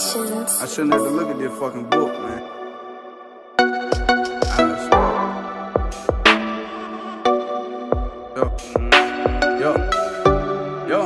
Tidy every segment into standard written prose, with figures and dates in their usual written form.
Productions. I shouldn't have to look at this fucking book, man. Yo.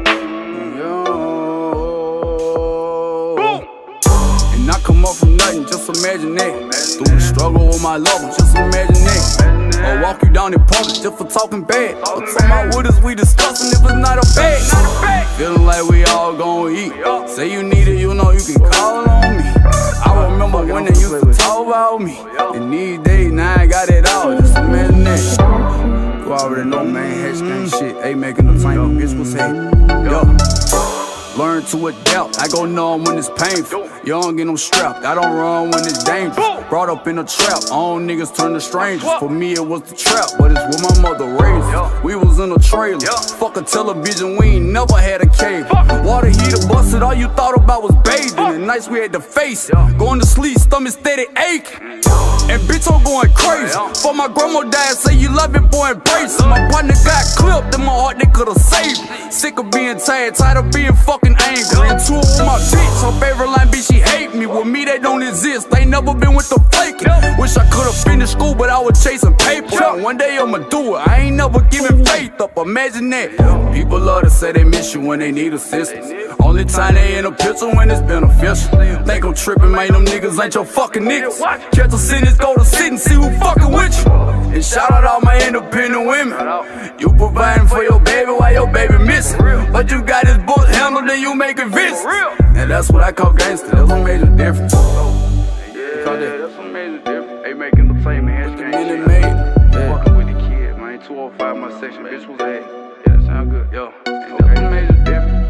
And I come up from nothing, just imagine that. Through the struggle with my lover, just imagine that. Or walk you down in public just for talking bad. Or talking about what is we discussing if it's not a bag. Feeling like we all gon' eat. Say you need it, you know you can call on me. I remember when they used to talk about me. And these days, now I got it all, just imagine that. You already know, man, hatch gang shit. Ain't making the time, bitch was hate. Yo. Learn to adapt, I go numb when it's painful. You don't get no strap, I don't run when it's dangerous. Brought up in a trap, all niggas turn to strangers. For me it was the trap, but it's what my mother raised us. We was in a trailer, fuck a television, we ain't never had a cable. Water heater busted, all you thought about was bathing. And nights we had to face it, going to sleep, stomach steady aching. And bitch I'm going crazy, for my grandma died, say you love it, boy embrace it. My partner got clipped, in my heart they could've saved me. Sick of being tired of being fucking angry. And two with my bitch, her favorite line, bitch, she hate me. With me, they don't exist, they never been with the faking. Wish I could've finished school, but I was chasing paper. One day I'ma do it, I ain't never giving faith up, imagine that. People love to say they miss you when they need assistance. Only time they in a picture when it's beneficial. Think I'm tripping, man, them niggas ain't your fucking niggas. Catch a sentence, go to sit and see who fucking with you. And shout out all my independent women. You providing for your baby while your baby missing. But you got his book handled and you make it visits. And that's what I call gangster, that's a major difference. Yeah, that's a major difference. They making the same man. Fucking with the kid, man. 205 my section, bitch was A. Yeah, that sound good. Yo, that's a major difference.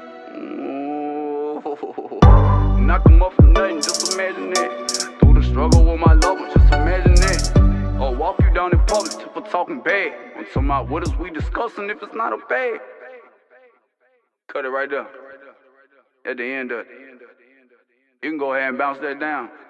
Knock them up from nothing, just imagine that. Through the struggle with my lover, just imagine that. Or walk you down in public just for talking bad. I'm talking about what is we discussing if it's not a bag. Cut it right there. At the end of it. You can go ahead and bounce that down.